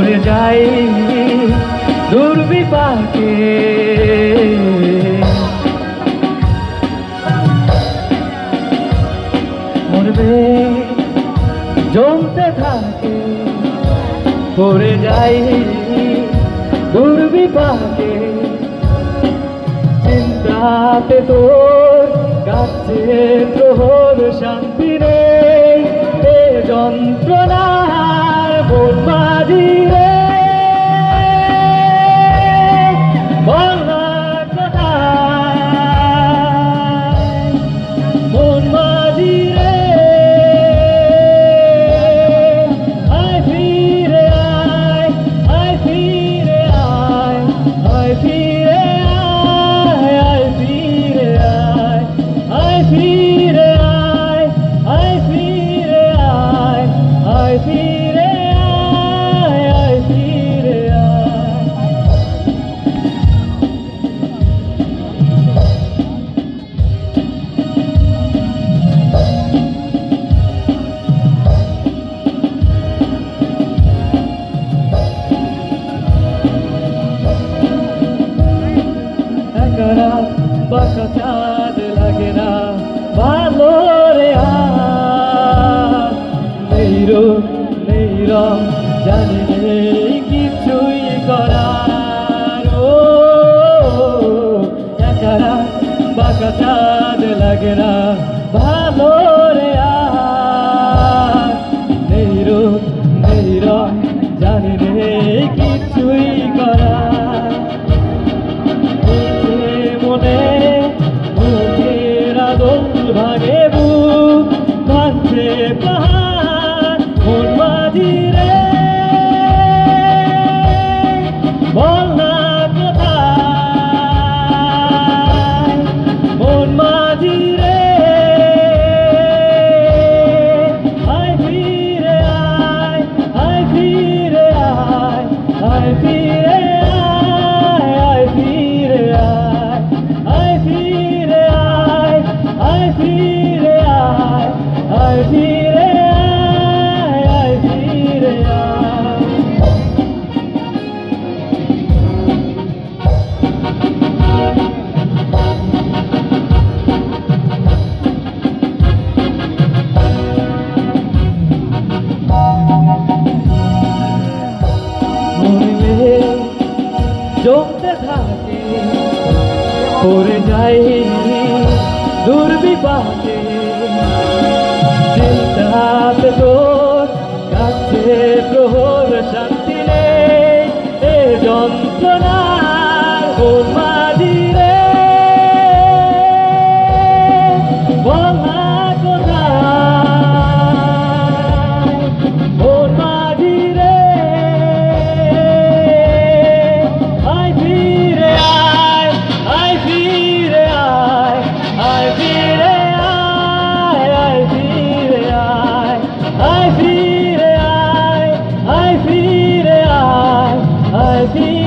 পড়ে যাই দুর্বিপাকে। মরবে জমতে থাকে, পড়ে যাই দুর্বিপাকে। চিন্তাতে তোর কাছে প্রহর শান্তি নেই, এ যন্ত্রণার মন মাঝি রে। বল না কোথায় মন মাঝি রে। আয় ফিরে আয়, আয় ফিরে আয়, আয় ফিরে আয়, আয় ফিরে আয়, আয় ফিরে আয়, আয় ফিরে আয়, আয় ফিরে আয়, আয় ফিরে আয়। একরা বাঁকা চাঁদ লাগে না ভালো রে। নেই রূপ নেই রং জানি নেই কিছুই করার। ও একরা বাঁকা চাঁদ লাগে না ভালো রে। নেই রূপ নেই রং জানি নেই কিছুই করার। মনে মুখের আদল ভাগে বুক ভাঙছে পাহাড় মন মাঝি রে। বল না কোথায় মন মাঝি রে। আয় ফিরে আয়, আয় ফিরে আয়, আয় ফিরে আয়, আয় ফিরে আয়, আয় ফিরে আয়, আয় ফিরে আয়, আয় ফিরে আয়, আয় ফিরে আয়। মরবে জমতে থাকে, পড়ে যাই দুর্বিপাকে। চিন্তাতে তোর কাছে প্রহর শান্তি নেই, এ যন্ত্রণার মন মাঝি রে। বল না কোথায় মন মাঝি রে। আয় ফিরে আয়, আয় ফিরে আয়, আয় ফিরে আয়, আয় ফিরে আয়, আয় ফিরে আয়, আয় ফিরে আয়, আয় ফিরে